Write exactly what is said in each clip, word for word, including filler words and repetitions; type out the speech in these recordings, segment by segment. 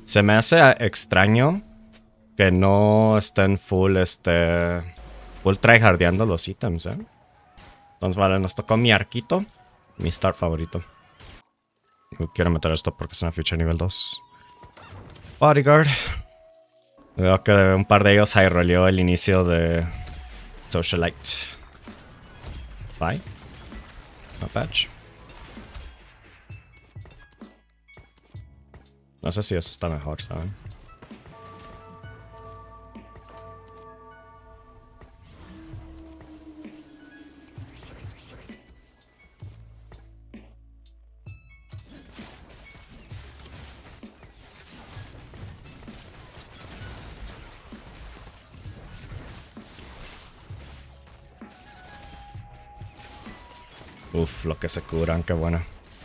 Se me hace extraño que no estén full, este... Full tryhardeando los ítems, ¿eh? Entonces, vale, nos tocó mi arquito. Mi start favorito. Quiero meter esto porque es una ficha nivel dos. Bodyguard. Veo que un par de ellos high roleó el inicio de Socialite. Bye. No patch. No sé si eso está mejor, ¿saben? Uf, lo que se curan, qué bueno.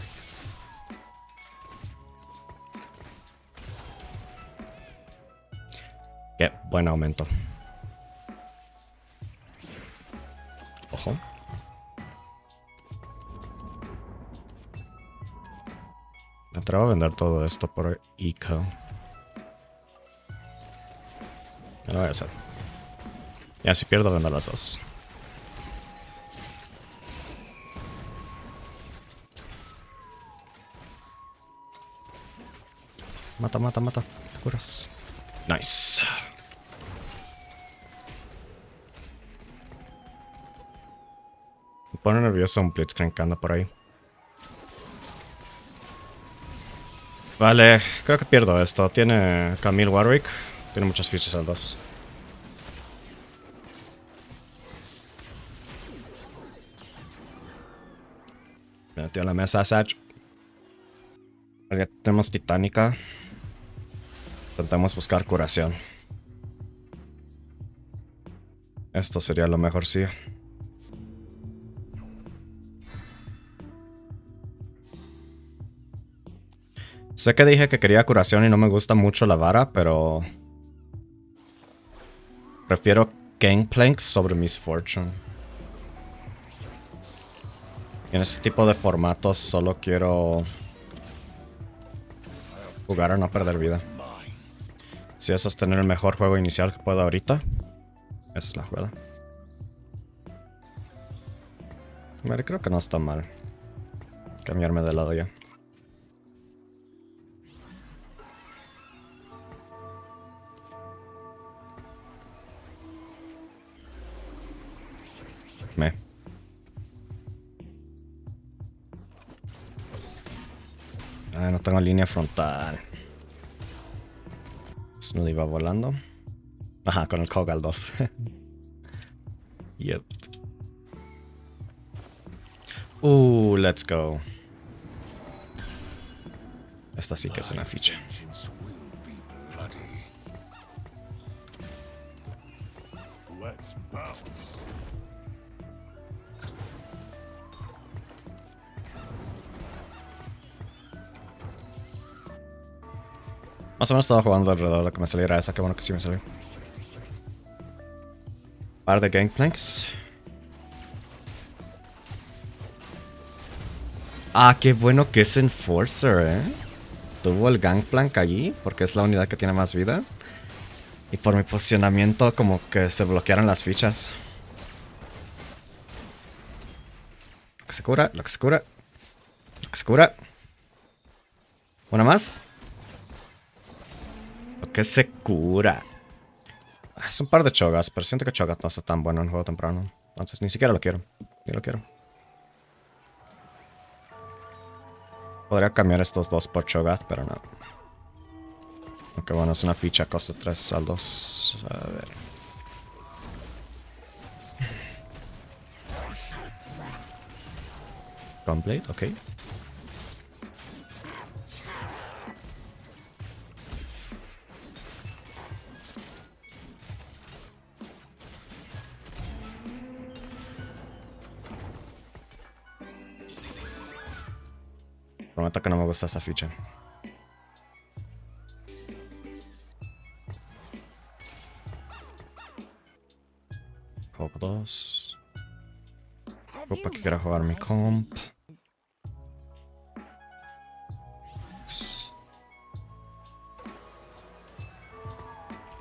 Qué buen aumento. Ojo. Me atrevo a vender todo esto por eco. No lo voy a hacer. Ya si pierdo, vendo las dos. Mata, mata, mata. Te curas. Nice. Me pone nervioso un Blitzcrank que anda por ahí. Vale, creo que pierdo esto. Tiene Camille Warwick. Tiene muchas fichas al dos. Me metió en la mesa Sage. Vale, tenemos Titánica. Intentamos buscar curación. Esto sería lo mejor, sí. Sé que dije que quería curación y no me gusta mucho la vara, pero... prefiero Gangplank sobre Miss Fortune. Y en este tipo de formatos solo quiero... jugar a no perder vida. Si eso es tener el mejor juego inicial que puedo ahorita, esa es la jugada. Vale, creo que no está mal cambiarme de lado ya. Me. Ah, no tengo línea frontal. Snoody va volando. Ajá, con el Kogal dos. Yep. Uh, let's go. Esta sí que es una ficha. Más o menos estaba jugando alrededor de que me saliera esa. Qué bueno que sí me salió. Par de Gangplanks. Ah, qué bueno que es Enforcer, eh. Tuvo el Gangplank allí, porque es la unidad que tiene más vida. Y por mi posicionamiento, como que se bloquearon las fichas. Lo que se cura, lo que se cura. Lo que se cura. Una más. Lo que se cura. Es un par de Cho'Gath, pero siento que Cho'Gath no está tan bueno en juego temprano. Entonces ni siquiera lo quiero. Ni lo quiero. Podría cambiar estos dos por Cho'Gath, pero no. Aunque bueno, es una ficha, costa tres al dos. A ver. Gunblade, ok. Prometo que no me gusta esa ficha. Juego dos. Opa, que quiero jugar mi comp.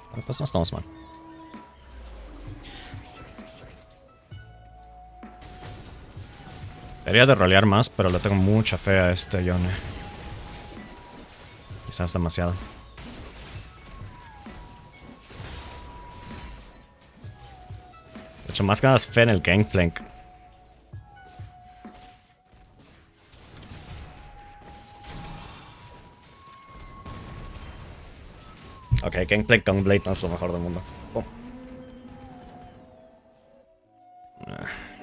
Pero pues no estamos mal. Debería de rolear más, pero le tengo mucha fe a este Yone. Quizás demasiado. De hecho, más ganas fe en el Gangplank. Ok, Gangplank con Blade no es lo mejor del mundo. Oh. Ah.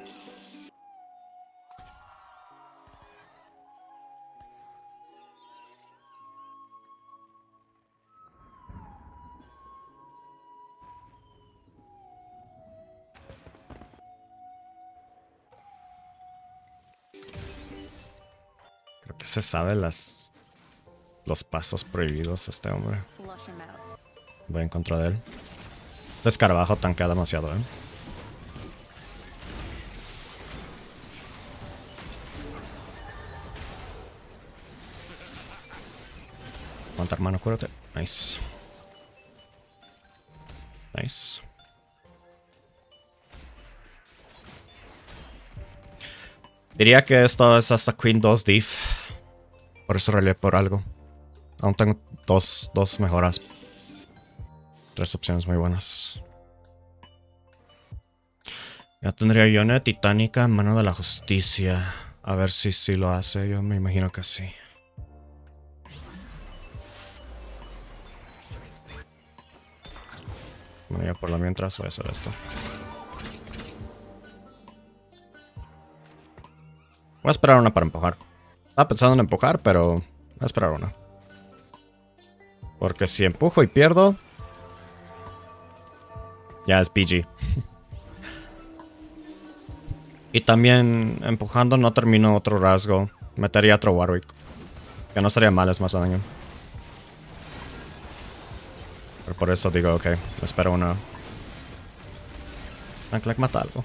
Creo que se sabe las los pasos prohibidos este hombre. Voy en contra de él. Este escarabajo tanquea demasiado, eh. Aguanta, hermano, cúrate. Nice. Nice. Diría que esto es hasta Queen dos div. Por eso relé por algo. Aún tengo dos, dos mejoras. Tres opciones muy buenas. Ya tendría Yone Titánica en mano de la justicia. A ver si sí lo hace. Yo me imagino que sí. Bueno, ya por lo mientras voy a hacer esto. Voy a esperar una para empujar. Estaba pensando en empujar, pero voy a esperar una. Porque si empujo y pierdo, ya es P G. Y también empujando no termino otro rasgo. Metería otro Warwick. Que no sería mal, es más daño. Pero por eso digo, ok, espero una. Anclack mata algo.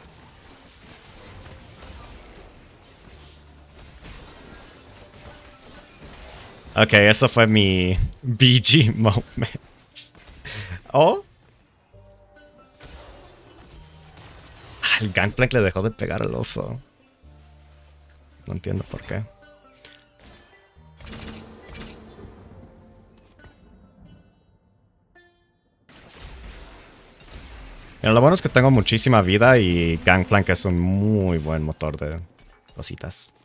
Ok, eso fue mi B G moment. Oh. Ah, el Gangplank le dejó de pegar al oso. No entiendo por qué. Pero lo bueno es que tengo muchísima vida y Gangplank es un muy buen motor de cositas.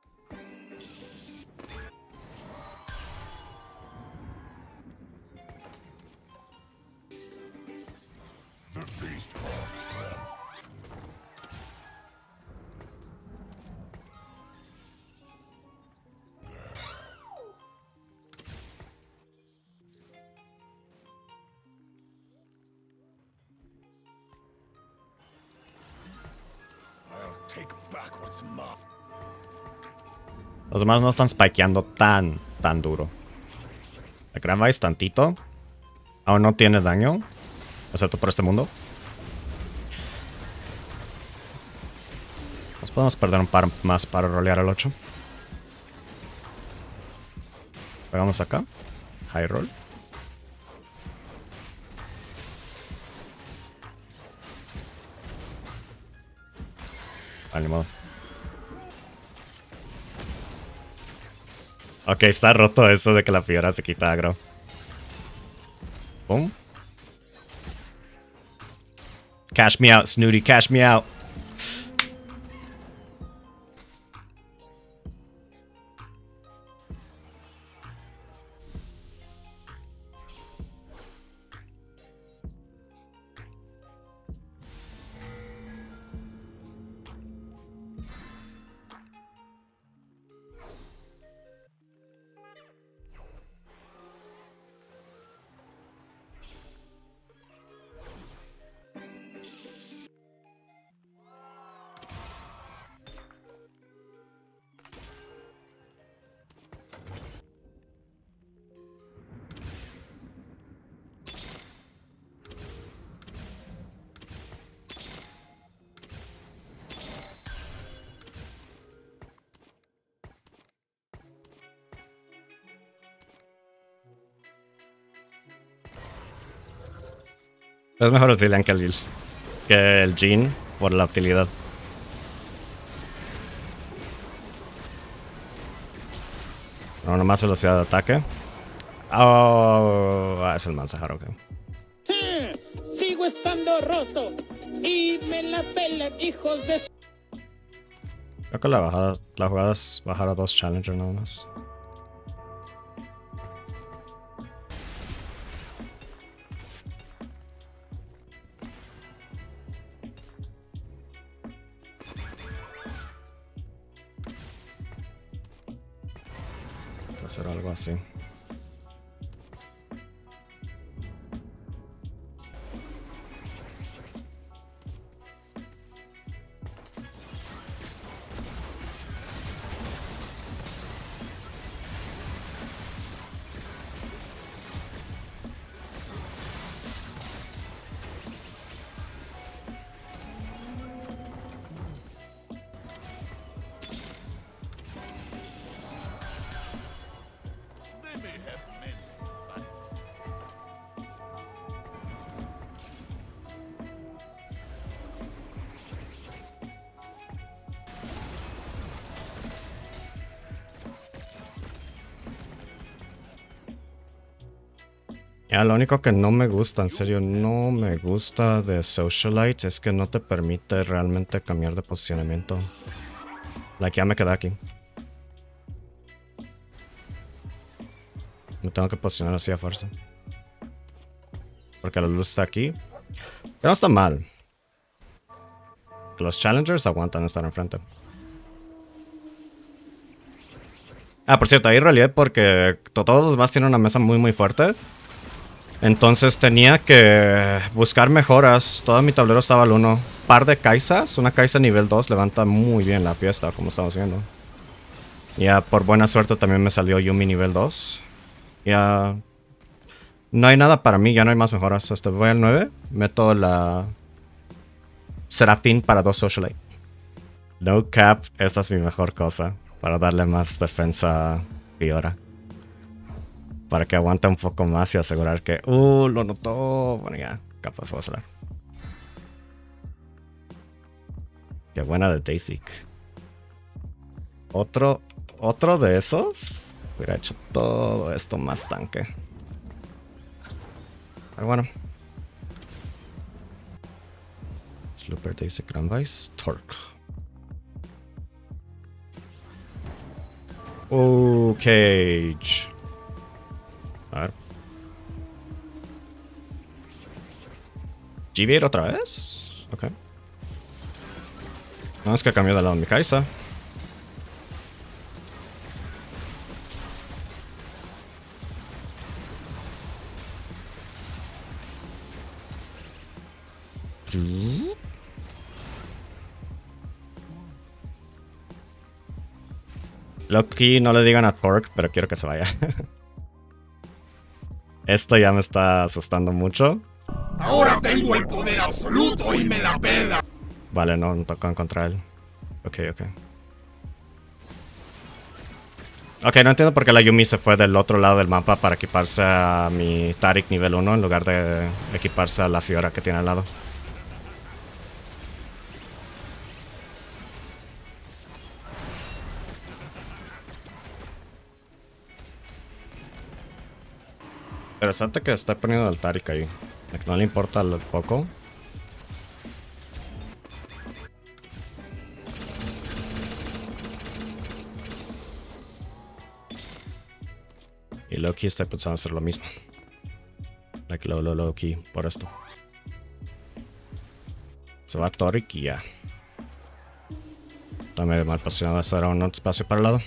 Los demás no están spikeando tan, tan duro. La Grand Vice tantito. Aún no tiene daño. Excepto por este mundo. Nos podemos perder un par más para rolear al ocho. Pegamos acá. High roll. Vale, modo. Ok, está roto eso de que la fiera se quita agro. Boom. Cash me out, Snooty, cash me out. Es mejor el Trillian que el Lil. Que el Jean por la utilidad. No, nomás velocidad de ataque. Oh, ah, es el Malzahar, ok. Sí, sigo estando roto. Y me la pelan, hijos de... Creo que la bajada, la jugada es bajar a dos Challenger nada más. Hacer algo así. Ya, lo único que no me gusta, en serio, no me gusta de Socialite es que no te permite realmente cambiar de posicionamiento. Like, ya me quedé aquí. Me tengo que posicionar así a fuerza. Porque la luz está aquí. Pero no está mal. Los Challengers aguantan estar enfrente. Ah, por cierto, ahí realidad porque todos los demás tienen una mesa muy muy fuerte. Entonces tenía que buscar mejoras. Todo mi tablero estaba al uno. Par de Kaisas. Una Kaisa nivel dos levanta muy bien la fiesta, como estamos viendo. Ya por buena suerte también me salió Yuumi nivel dos. Ya no hay nada para mí, ya no hay más mejoras. Este, voy al nueve. Meto la Serafín para dos Socialite. No cap, esta es mi mejor cosa. Para darle más defensa a Fiora. Para que aguante un poco más y asegurar que... Uh, lo notó. Bueno, ya, capaz puedo hablar. Qué buena de Daisy. Otro, otro de esos. Hubiera hecho todo esto más tanque. Pero bueno. Slooper, Daisy, Grand Vice, Torque. Oh, Cage. A ver. G V eight otra vez. Ok. No, es que cambió de lado mi Kaisa. Loki, no le digan a Torque, pero quiero que se vaya. Esto ya me está asustando mucho. Ahora tengo el poder absoluto y me la pela. Vale, no, no tocan contra él. Ok, ok. Ok, no entiendo por qué la Yuumi se fue del otro lado del mapa para equiparse a mi Taric nivel uno en lugar de equiparse a la Fiora que tiene al lado. Interesante que está poniendo el Taric ahí. No le importa lo poco. Y Loki está pensando hacer lo mismo. Like lo, lo, Loki, por esto. Se va a Toric y ya. Está medio mal posicionado. Esto era un espacio para el lado.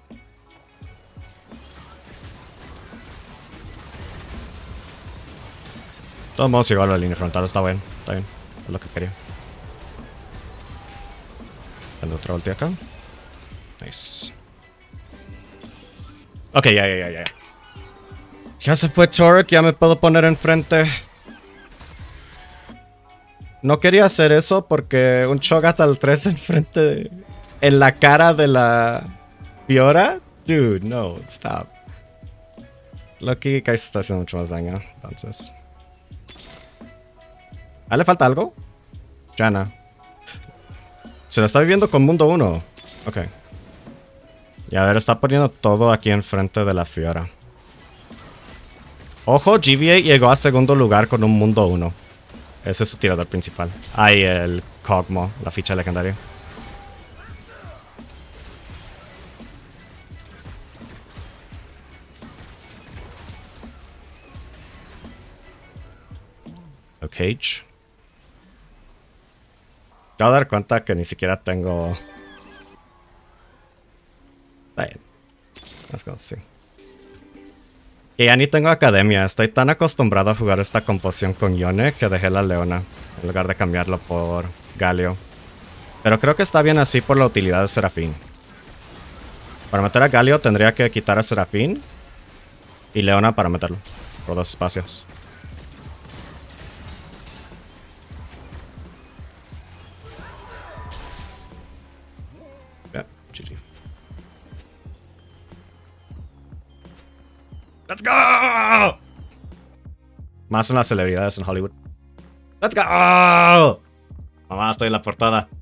De todos modos, igual la línea frontal está bien. Está bien. Es lo que quería. Tengo otra ulti acá. Nice. Ok, ya, ya, ya, ya. Ya se fue Torque, ya me puedo poner enfrente. No quería hacer eso porque un Cho'Gath al tres enfrente de, en la cara de la Fiora. Dude, no, stop. Loki Kaisa está haciendo mucho más daño, entonces. ¿Ah, le falta algo? Janna. Se lo está viviendo con mundo uno. Ok. Y a ver, está poniendo todo aquí enfrente de la Fiora. Ojo, G B A llegó a segundo lugar con un mundo uno. Ese es su tirador principal. Ahí el Kog'Maw, la ficha legendaria. Ok. Te voy a dar cuenta que ni siquiera tengo... Está bien. Let's go, sí. Que ya ni tengo academia. Estoy tan acostumbrado a jugar esta composición con Yone que dejé la Leona en lugar de cambiarlo por Galio. Pero creo que está bien así por la utilidad de Serafín. Para meter a Galio tendría que quitar a Serafín y Leona para meterlo. Por dos espacios. Yeah, G G. ¡Let's go! Más en las celebridades en Hollywood. ¡Let's go! Mamá, estoy en la portada.